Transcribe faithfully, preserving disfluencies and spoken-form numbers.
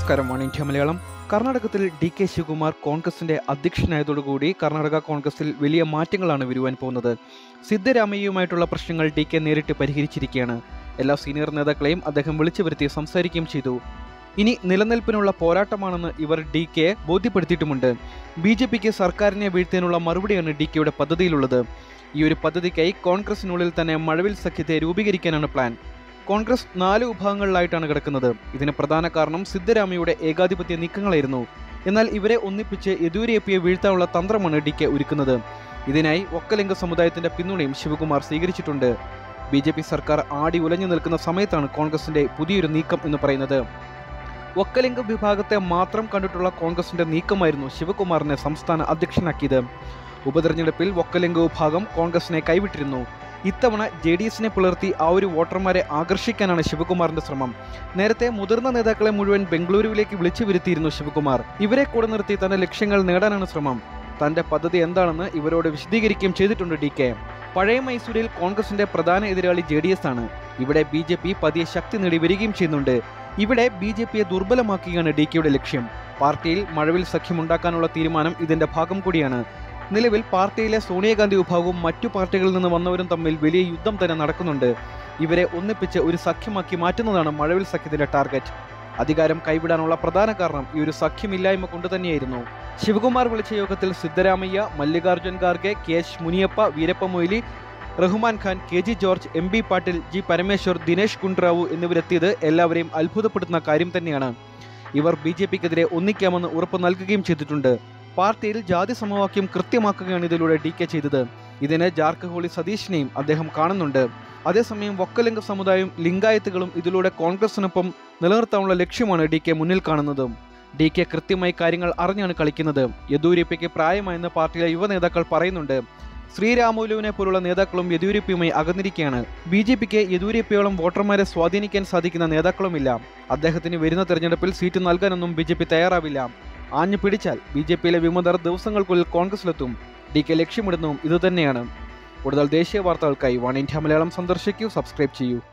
നമസ്കാരം. One India Malayalam. കർണാടകത്തിൽ D K Shivakumar കോൺഗ്രസിന്റെ അധ്യക്ഷനായതോടുകൂടി കർണാടക കോൺഗ്രസിൽ വലിയ മാറ്റങ്ങളാണ് വരുവാൻ പോകുന്നത്. സിദ്ധരാമയ്യയുമായിട്ടുള്ള പ്രശ്നങ്ങൾ ഡി കെ നേരിട്ട് പരിഹരിച്ചിരിക്കുകയാണ്. എല്ലാ സീനിയർ നേതാക്കളെയും അദ്ദേഹം വിളിച്ചു വരുത്തി സംസാരിക്കുകയും ചെയ്തു. ഇനി നിലനിൽപ്പിനുള്ള പോരാട്ടമാണെന്ന് ഇവർ ഡി കെ ബോധ്യപ്പെടുത്തിയിട്ടുമുണ്ട്. ബി ജെ പിക്ക് സർക്കാരിനെ വീഴ്ത്താനുള്ള മറുപടിയാണ് ഡി കെയുടെ പദ്ധതിയിലുള്ളത്. ഈ ഒരു പദ്ധതിക്കായി കോൺഗ്രസിനുള്ളിൽ തന്നെ മഴവിൽ സഖ്യത്തെ രൂപീകരിക്കാനാണ് പ്ലാൻ. കോൺഗ്രസ് നാല് വിഭാഗങ്ങളിലായിട്ടാണ് കിടക്കുന്നത്. ഇതിന് പ്രധാന കാരണം സിദ്ധരാമയ്യയുടെ ഏകാധിപത്യ നീക്കങ്ങളായിരുന്നു. എന്നാൽ ഇവരെ ഒന്നിപ്പിച്ച് യെദ്യൂരപ്പയെ വീഴ്ത്താനുള്ള തന്ത്രമാണ് ഡി കെ ഒരുക്കുന്നത്. ഇതിനായി ഒക്കലിംഗ സമുദായത്തിന്റെ പിന്തുണയും ശിവകുമാർ സ്വീകരിച്ചിട്ടുണ്ട്. ബി ജെ പി സർക്കാർ ആടി ഉലഞ്ഞു നിൽക്കുന്ന സമയത്താണ് കോൺഗ്രസിന്റെ പുതിയൊരു നീക്കം എന്ന് പറയുന്നത്. ഒക്കലിംഗ വിഭാഗത്തെ മാത്രം കണ്ടിട്ടുള്ള കോൺഗ്രസിന്റെ നീക്കമായിരുന്നു ശിവകുമാറിനെ സംസ്ഥാന അധ്യക്ഷനാക്കിയത്. ഉപതെരഞ്ഞെടുപ്പിൽ ഒക്കലിംഗ വിഭാഗം കോൺഗ്രസിനെ കൈവിട്ടിരുന്നു. ഇത്തവണ ജെ ഡി എസിനെ പുലർത്തി ആ ഒരു വോട്ടർമാരെ ആകർഷിക്കാനാണ് ശിവകുമാറിന്റെ ശ്രമം. നേരത്തെ മുതിർന്ന നേതാക്കളെ മുഴുവൻ ബംഗളൂരുവിലേക്ക് വിളിച്ചു വരുത്തിയിരുന്നു ശിവകുമാർ. ഇവരെ കൂടെ നിർത്തി തന്റെ ലക്ഷ്യങ്ങൾ നേടാനാണ് ശ്രമം. തന്റെ പദ്ധതി എന്താണെന്ന് ഇവരോട് വിശദീകരിക്കുകയും ചെയ്തിട്ടുണ്ട് ഡി കെ. പഴയ മൈസൂരിൽ കോൺഗ്രസിന്റെ പ്രധാന എതിരാളി ജെ ഡി എസ് ആണ്. ഇവിടെ ബി ജെ പി പതിയെ ശക്തി നേടി വരികയും ചെയ്യുന്നുണ്ട്. ഇവിടെ ബി ജെ പിയെ ദുർബലമാക്കുകയാണ് ഡി കെയുടെ ലക്ഷ്യം. പാർട്ടിയിൽ മഴവിൽ സഖ്യമുണ്ടാക്കാനുള്ള തീരുമാനം ഇതിന്റെ ഭാഗം കൂടിയാണ്. നിലവിൽ പാർട്ടിയിലെ സോണിയാഗാന്ധി വിഭാഗവും മറ്റു പാർട്ടികളിൽ നിന്ന് വന്നവരും തമ്മിൽ വലിയ യുദ്ധം തന്നെ നടക്കുന്നുണ്ട്. ഇവരെ ഒന്നിപ്പിച്ച് ഒരു സഖ്യമാക്കി മാറ്റുന്നതാണ് മഴവിൽ സഖ്യത്തിന്റെ ടാർഗറ്റ്. അധികാരം കൈവിടാനുള്ള പ്രധാന കാരണം ഈ ഒരു സഖ്യമില്ലായ്മ കൊണ്ട് തന്നെയായിരുന്നു. ശിവകുമാർ വിളിച്ച യോഗത്തിൽ Siddaramaiah, Mallikarjun Kharge, K H Muniyappa, Veerappa Moily, Rahman Khan, K G George, M B Patil, G Parameshwar, Dinesh Gundurao എന്നിവരെത്തിയത് എല്ലാവരെയും അത്ഭുതപ്പെടുത്തുന്ന കാര്യം തന്നെയാണ്. ഇവർ ബി ജെ പിക്കെതിരെ ഒന്നിക്കാമെന്ന് ഉറപ്പ് നൽകുകയും ചെയ്തിട്ടുണ്ട്. പാർട്ടിയിൽ ജാതി സമവാക്യം കൃത്യമാക്കുകയാണ് ഇതിലൂടെ ഡി കെ ചെയ്തത്. ഇതിന് ജാർഖഹോളി സതീഷിനെയും അദ്ദേഹം കാണുന്നുണ്ട്. അതേസമയം ഒക്കലിംഗ സമുദായവും ലിംഗായത്തുകളും ഇതിലൂടെ കോൺഗ്രസിനൊപ്പം നിലനിർത്താനുള്ള ലക്ഷ്യമാണ് ഡി കെ മുന്നിൽ കാണുന്നത്. ഡി കെ കൃത്യമായി കാര്യങ്ങൾ അറിഞ്ഞാണ് കളിക്കുന്നത്. യെദ്യൂരപ്പയ്ക്ക് പ്രായമായെന്ന് പാർട്ടിയിലെ യുവ നേതാക്കൾ പറയുന്നുണ്ട്. ശ്രീരാമുലുവിനെ പോലുള്ള നേതാക്കളും യെദ്യൂരപ്പയുമായി അകന്നിരിക്കുകയാണ്. ബി ജെ പിക്ക് യെദ്യൂരപ്പയോളം വോട്ടർമാരെ സ്വാധീനിക്കാൻ സാധിക്കുന്ന നേതാക്കളുമില്ല. അദ്ദേഹത്തിന് വരുന്ന തെരഞ്ഞെടുപ്പിൽ സീറ്റ് നൽകാനൊന്നും ബി ജെ പി തയ്യാറാവില്ല. ആഞ്ഞു പിടിച്ചാൽ ബി ജെ പിയിലെ വിമതർ ദിവസങ്ങൾക്കുള്ളിൽ കോൺഗ്രസിലെത്തും. ഡി കെ ലക്ഷ്യമിടുന്നതും ഇതുതന്നെയാണ്. കൂടുതൽ ദേശീയ വാർത്തകൾക്കായി വൺ ഇന്ത്യ മലയാളം സന്ദർശിക്കൂ, സബ്സ്ക്രൈബ് ചെയ്യൂ.